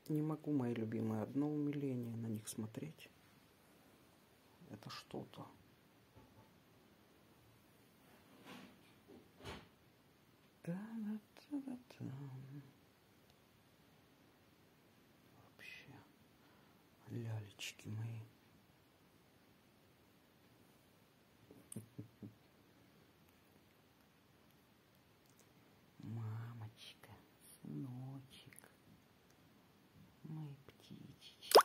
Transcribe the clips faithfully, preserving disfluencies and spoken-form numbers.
Не могу, мои любимые, одно умиление на них смотреть. Это что-то. Вообще, лялечки мои. Мамочка, сыночек, мои птичечки.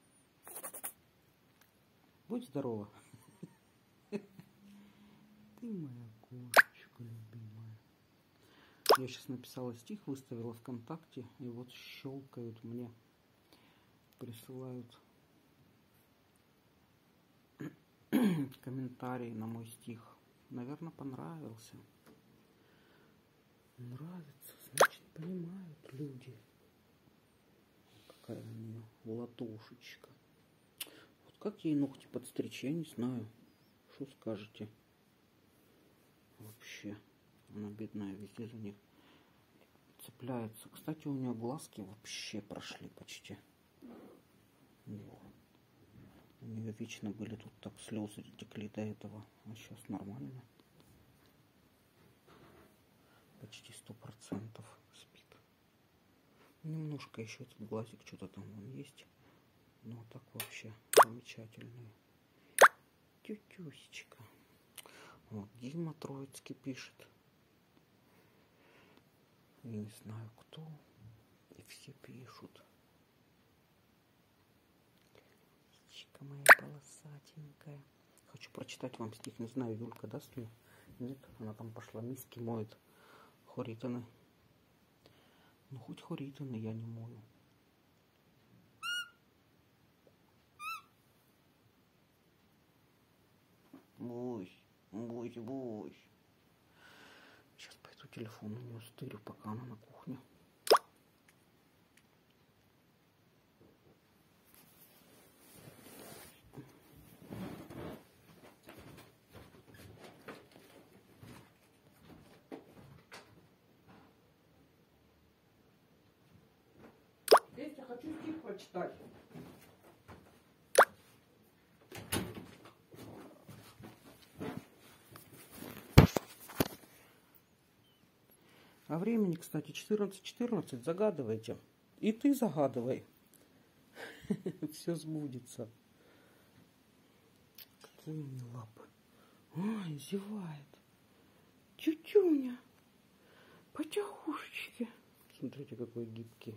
Будь здорова. Ты моя кошечка любимая. Я сейчас написала стих, выставила ВКонтакте, и вот щелкают мне, присылают комментарии на мой стих. Наверное, понравился. Нравится, значит, понимают люди. Какая у нее ладошечка. Вот как ей ногти подстричь, я не знаю. Что скажете? Вообще, она бедная, везде за них цепляется. Кстати, у нее глазки вообще прошли почти. Вот. У нее вечно были тут так слезы текли до этого, а сейчас нормально. Почти сто процентов спит. Немножко еще этот глазик что-то там вон есть. Но так вообще замечательный. Тютюсечка. Вот Дима Троицкий пишет. Я не знаю кто. И все пишут. Птичка моя полосатенькая. Хочу прочитать вам стих. Не знаю, Юлька даст мне? Нет, она там пошла миски моет. Хоританы. Ну хоть хоританы я не мою. Бусь, бусь, бусь. Сейчас пойду телефон у нее стырю, пока она на кухне. Я хочу стих прочитать. А времени, кстати, четырнадцать четырнадцать. Загадывайте. И ты загадывай. Все сбудется. Какие у меня лапы. Ой, зевает. Тютюня. Потягушечки. Смотрите, какой гибкий.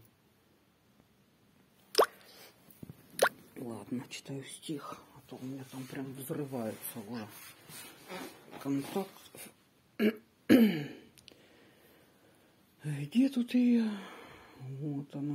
Ладно, читаю стих, а то у меня там прям взрывается уже контакт. Где тут я? Вот она.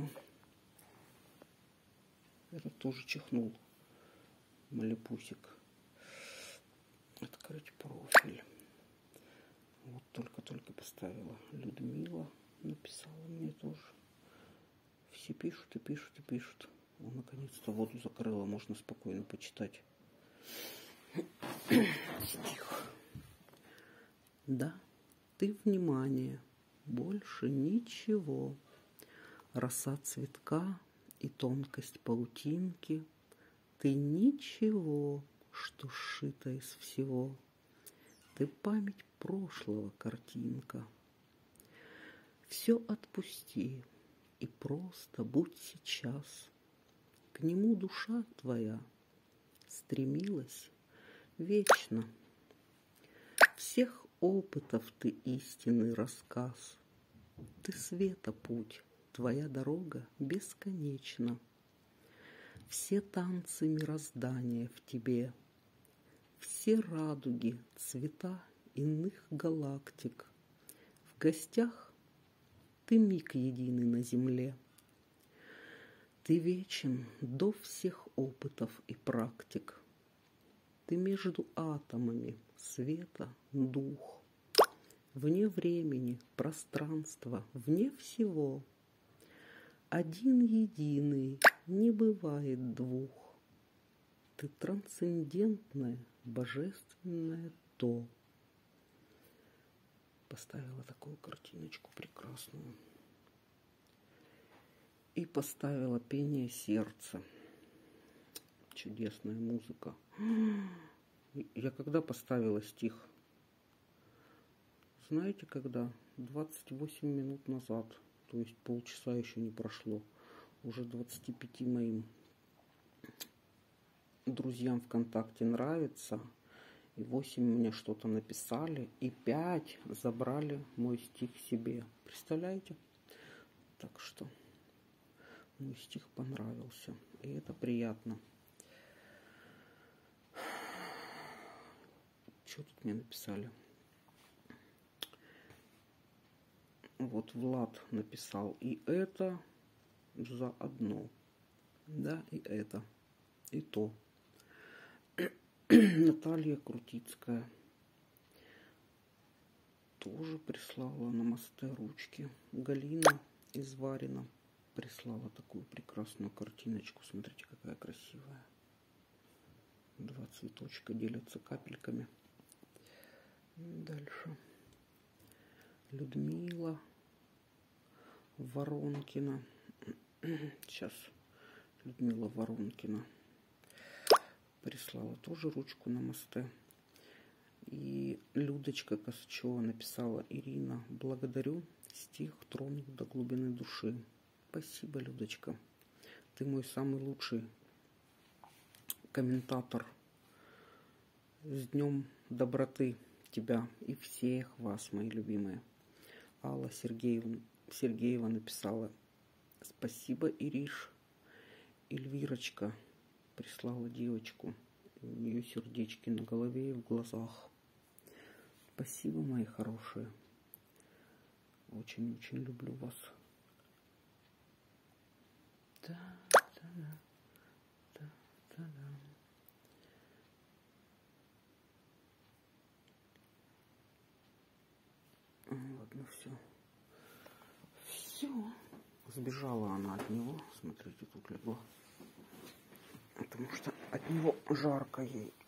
Этот тоже чихнул. Малипусик. Открыть профиль. Вот только-только поставила. Людмила написала мне тоже. Все пишут и пишут и пишут. О, наконец-то воду закрыла, можно спокойно почитать. Стих. Да, ты внимание, больше ничего. Роса цветка и тонкость паутинки. Ты ничего, что сшито из всего. Ты память прошлого картинка. Все отпусти и просто будь сейчас. К нему душа твоя стремилась вечно. Всех опытов ты истинный рассказ. Ты света путь, твоя дорога бесконечна. Все танцы мироздания в тебе, все радуги, цвета иных галактик. В гостях ты миг единый на земле. Ты вечен до всех опытов и практик. Ты между атомами света дух. Вне времени, пространства, вне всего. Один единый, не бывает двух. Ты трансцендентное, божественное то. Поставила такую картиночку прекрасную. И поставила «Пение сердца». Чудесная музыка. Я когда поставила стих? Знаете, когда? двадцать восемь минут назад. То есть полчаса еще не прошло. Уже двадцати пяти моим друзьям ВКонтакте нравится. И восемь мне что-то написали. И пять забрали мой стих себе. Представляете? Так что мой стих понравился. И это приятно. Что тут мне написали? Вот Влад написал: и это заодно. Да, и это. И то. Наталья Крутицкая тоже прислала намасте ручки. Галина из Варина прислала такую прекрасную картиночку. Смотрите, какая красивая. Два цветочка делятся капельками. Дальше. Людмила Воронкина. Сейчас Людмила Воронкина прислала тоже ручку намасте. И Людочка Косачева написала: Ирина, благодарю, стих тронул до глубины души. Спасибо, Людочка. Ты мой самый лучший комментатор. С днем доброты тебя и всех вас, мои любимые. Алла Сергеевна, Сергеева написала: спасибо, Ириш. Эльвирочка прислала девочку. У нее сердечки на голове и в глазах. Спасибо, мои хорошие. Очень-очень люблю вас. Да, да, да, да, да, да. Ладно, все. Все. Сбежала она от него. Смотрите, тут легла. Потому что от него жарко ей.